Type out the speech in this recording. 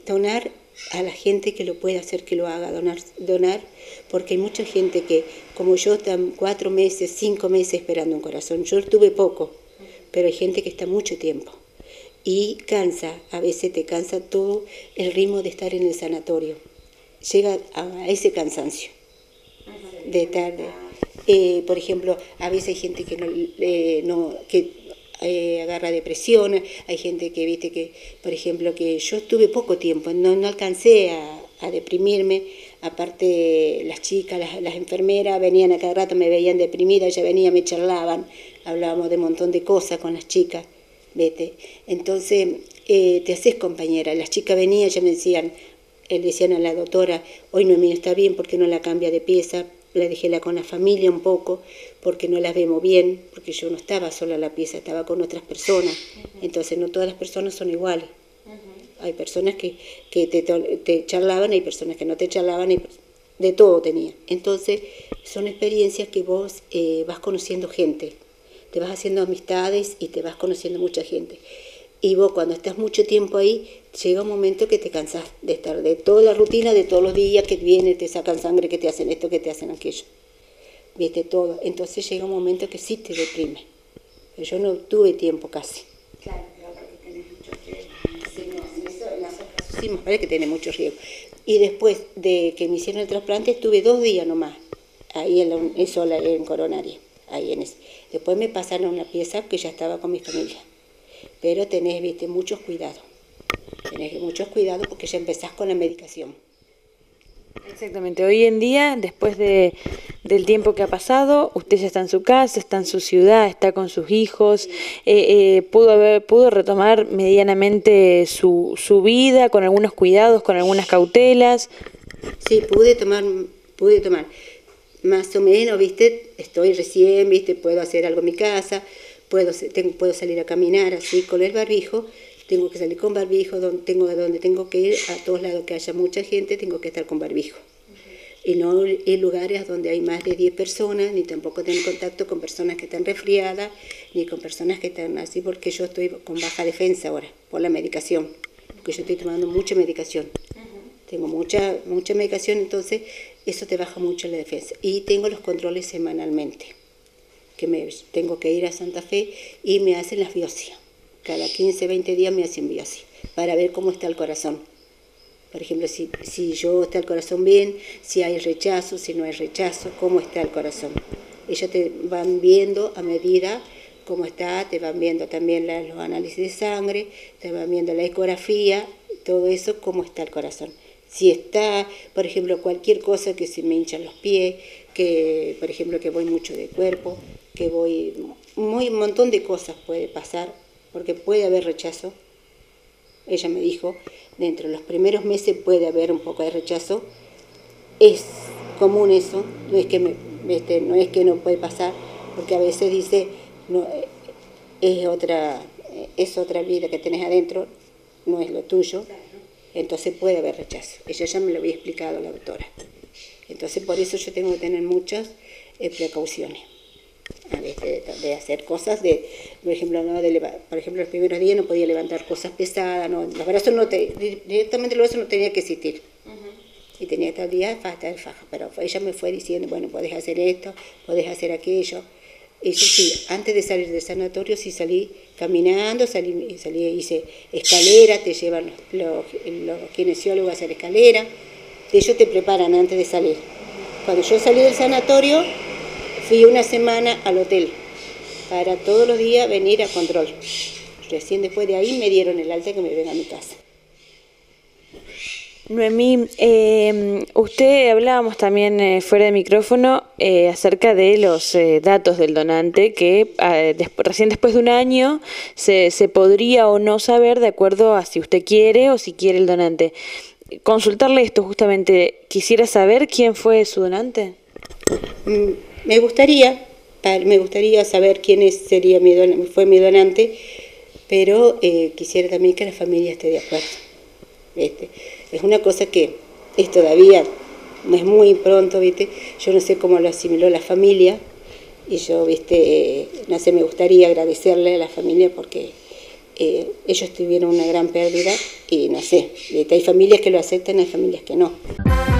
donar a la gente que lo pueda hacer, que lo haga, donar, porque hay mucha gente que, como yo, están 4 meses, 5 meses esperando un corazón. Yo tuve poco, pero hay gente que está mucho tiempo. Y cansa, a veces te cansa todo el ritmo de estar en el sanatorio. Llega a ese cansancio de tarde. Por ejemplo, a veces hay gente que agarra depresión, hay gente que, viste, que, por ejemplo, que yo estuve poco tiempo, no alcancé a deprimirme. Aparte, las chicas, las enfermeras venían a cada rato, me veían deprimida, ya venía, me charlaban, hablábamos de un montón de cosas con las chicas, vete. Entonces, te haces compañera. Las chicas venían, ya me decían, decían a la doctora, hoy Noemí está bien, ¿por qué no la cambia de pieza? La dejé con la familia un poco, porque no las vemos bien, porque yo no estaba sola en la pieza, estaba con otras personas. Entonces no todas las personas son iguales. Hay personas que te charlaban, hay personas que no te charlaban, de todo tenía. Entonces son experiencias que vos vas conociendo gente, te vas haciendo amistades y te vas conociendo mucha gente. Y vos cuando estás mucho tiempo ahí, llega un momento que te cansás de estar, de toda la rutina, de todos los días que vienen, te sacan sangre, que te hacen esto, que te hacen aquello. Viste todo. Entonces llega un momento que sí te deprime. Pero yo no tuve tiempo casi. Claro, pero porque tenés mucho riesgo. Sí, no, eso en esos casos sí me parece que tenés mucho riesgo. Y después de que me hicieron el trasplante, estuve 2 días nomás, ahí sola en Coronaria. Ahí en ese. Después me pasaron a una pieza que ya estaba con mi familia. Pero tenés, viste, muchos cuidados. Tenés muchos cuidados porque ya empezás con la medicación. Exactamente. Hoy en día, después del tiempo que ha pasado, usted ya está en su casa, está en su ciudad, está con sus hijos, pudo retomar medianamente su vida con algunos cuidados, con algunas cautelas. Sí, pude tomar más o menos, viste, estoy recién, viste, puedo hacer algo en mi casa, puedo salir a caminar así con el barbijo. Tengo que salir con barbijo, donde tengo que ir, a todos lados que haya mucha gente, tengo que estar con barbijo. Y no en lugares donde hay más de 10 personas, ni tampoco tener contacto con personas que están resfriadas, ni con personas que están así, porque yo estoy con baja defensa ahora, por la medicación, porque yo estoy tomando mucha medicación. Tengo mucha medicación, entonces eso te baja mucho la defensa. Y tengo los controles semanalmente, que tengo que ir a Santa Fe y me hacen las biopsias. Cada 15, 20 días me hacen biopsia para ver cómo está el corazón. Por ejemplo, si yo está el corazón bien, si hay rechazo, si no hay rechazo, cómo está el corazón. Ellos te van viendo a medida cómo está, te van viendo también los análisis de sangre, te van viendo la ecografía, todo eso, cómo está el corazón. Si está, por ejemplo, cualquier cosa, que se me hinchan los pies, que, por ejemplo, que voy mucho de cuerpo, que voy, un montón de cosas puede pasar, porque puede haber rechazo. Ella me dijo, dentro de los primeros meses puede haber un poco de rechazo. Es común eso, no es que no puede pasar, porque a veces dice, no, es otra vida que tenés adentro, no es lo tuyo, entonces puede haber rechazo. Ella ya me lo había explicado, la doctora. Entonces por eso yo tengo que tener muchas precauciones. A veces de hacer cosas, por ejemplo, los primeros días no podía levantar cosas pesadas, los brazos directamente los brazos no tenía que existir. Y tenía que estar el día de faja, pero ella me fue diciendo, bueno, podés hacer esto, podés hacer aquello. Y yo sí, antes de salir del sanatorio sí salí caminando, hice escalera, te llevan los kinesiólogos a hacer escalera, ellos te preparan antes de salir. Cuando yo salí del sanatorio, fui una semana al hotel para todos los días venir a control. Recién después de ahí me dieron el alta que me venga a mi casa. Noemí, hablábamos también fuera de micrófono acerca de los datos del donante, que recién después de un año se podría o no saber de acuerdo a si usted quiere o si quiere el donante. Consultarle esto justamente, ¿quisiera saber quién fue su donante? Me gustaría saber quién fue mi donante, pero quisiera también que la familia esté de acuerdo. Es una cosa que es todavía, es muy pronto, ¿viste? Yo no sé cómo lo asimiló la familia, y yo, no sé, me gustaría agradecerle a la familia porque ellos tuvieron una gran pérdida y no sé, hay familias que lo aceptan, hay familias que no.